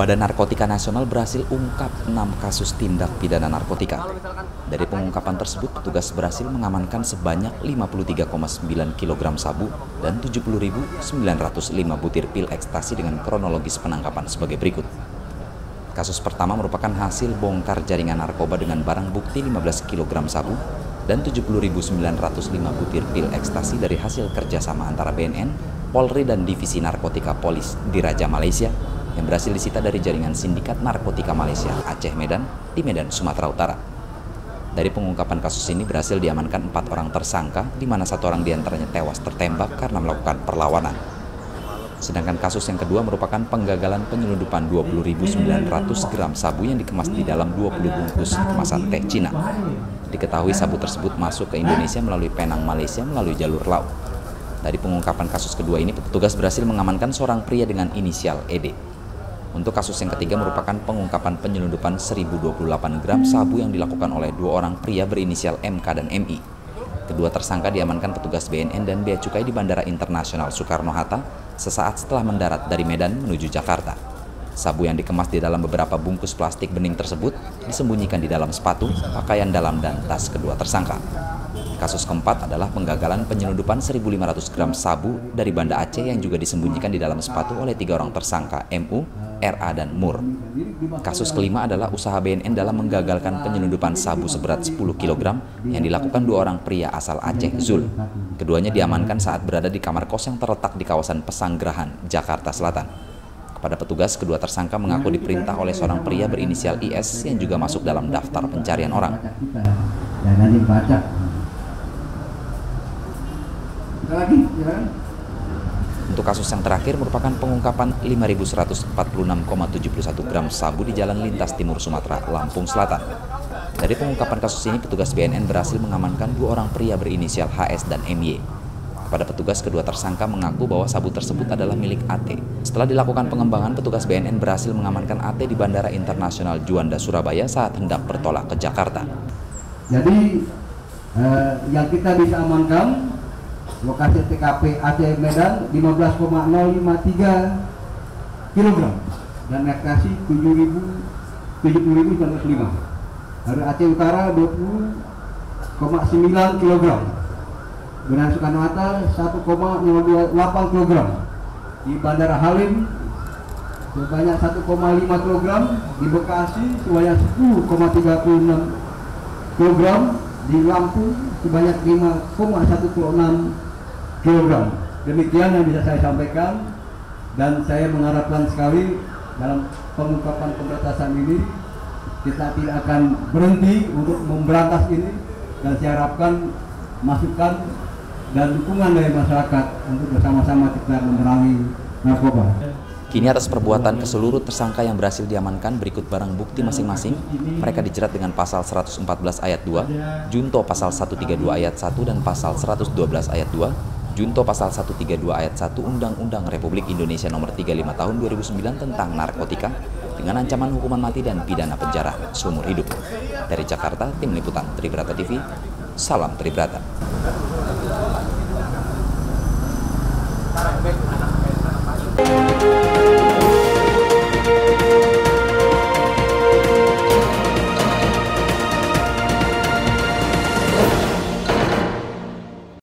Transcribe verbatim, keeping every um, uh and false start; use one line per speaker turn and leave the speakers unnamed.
Badan Narkotika Nasional berhasil ungkap enam kasus tindak pidana narkotika. Dari pengungkapan tersebut, petugas berhasil mengamankan sebanyak lima puluh tiga koma sembilan kilogram sabu dan tujuh puluh ribu sembilan ratus lima butir pil ekstasi dengan kronologis penangkapan sebagai berikut. Kasus pertama merupakan hasil bongkar jaringan narkoba dengan barang bukti lima belas kilogram sabu dan tujuh puluh ribu sembilan ratus lima butir pil ekstasi dari hasil kerjasama antara B N N, Polri dan Divisi Narkotika Polis Diraja Malaysia yang berhasil disita dari jaringan sindikat narkotika Malaysia Aceh Medan di Medan, Sumatera Utara. Dari pengungkapan kasus ini berhasil diamankan empat orang tersangka, di mana satu orang diantaranya tewas tertembak karena melakukan perlawanan. Sedangkan kasus yang kedua merupakan penggagalan penyelundupan dua puluh ribu sembilan ratus gram sabu yang dikemas di dalam dua puluh bungkus kemasan teh Cina. Diketahui sabu tersebut masuk ke Indonesia melalui Penang, Malaysia melalui jalur laut. Dari pengungkapan kasus kedua ini, petugas berhasil mengamankan seorang pria dengan inisial E D. Untuk kasus yang ketiga merupakan pengungkapan penyelundupan seribu dua puluh delapan gram sabu yang dilakukan oleh dua orang pria berinisial M K dan M I. Kedua tersangka diamankan petugas B N N dan Bea Cukai di Bandara Internasional Soekarno-Hatta sesaat setelah mendarat dari Medan menuju Jakarta. Sabu yang dikemas di dalam beberapa bungkus plastik bening tersebut disembunyikan di dalam sepatu, pakaian dalam, dan tas kedua tersangka. Kasus keempat adalah penggagalan penyelundupan seribu lima ratus gram sabu dari Banda Aceh yang juga disembunyikan di dalam sepatu oleh tiga orang tersangka M U, R A, dan Mur. Kasus kelima adalah usaha B N N dalam menggagalkan penyelundupan sabu seberat sepuluh kilogram yang dilakukan dua orang pria asal Aceh, Zul. Keduanya diamankan saat berada di kamar kos yang terletak di kawasan Pesanggerahan, Jakarta Selatan. Kepada petugas, kedua tersangka mengaku diperintah oleh seorang pria berinisial I S yang juga masuk dalam daftar pencarian orang.
Lagi, ya.
Untuk kasus yang terakhir merupakan pengungkapan lima ribu seratus empat puluh enam koma tujuh satu gram sabu di Jalan Lintas Timur Sumatera, Lampung Selatan. Dari pengungkapan kasus ini, petugas B N N berhasil mengamankan dua orang pria berinisial H S dan M Y. Kepada petugas, kedua tersangka mengaku bahwa sabu tersebut adalah milik A T. Setelah dilakukan pengembangan, petugas B N N berhasil mengamankan A T di Bandara Internasional Juanda, Surabaya saat hendak bertolak ke Jakarta.
Jadi eh, yang kita bisa amankan lokasi T K P Aceh Medan lima belas koma nol lima tiga kilogram dan ekstasi tujuh puluh ribu sembilan ratus lima. Dari Aceh Utara dua puluh koma sembilan kilogram. Bandara Soekarno-Hatta satu koma nol dua delapan kilogram. Di Bandara Halim sebanyak satu koma lima kilogram. Di Bekasi sebanyak sepuluh koma tiga enam kilogram. Di Lampung sebanyak lima koma satu enam kilogram. Demikian yang bisa saya sampaikan, dan saya mengharapkan sekali dalam pengungkapan pemberantasan ini kita tidak akan berhenti untuk memberantas ini, dan saya harapkan masukan dan dukungan dari masyarakat untuk bersama-sama kita memerangi narkoba.
Kini atas perbuatan keseluruh tersangka yang berhasil diamankan berikut barang bukti masing-masing. Mereka dijerat dengan pasal seratus empat belas ayat dua, junto pasal seratus tiga puluh dua ayat satu dan pasal seratus dua belas ayat dua, junto pasal seratus tiga puluh dua ayat satu Undang-Undang Republik Indonesia Nomor tiga puluh lima Tahun dua ribu sembilan tentang narkotika dengan ancaman hukuman mati dan pidana penjara seumur hidup. Dari Jakarta, Tim Liputan Tribrata T V, salam Tribrata.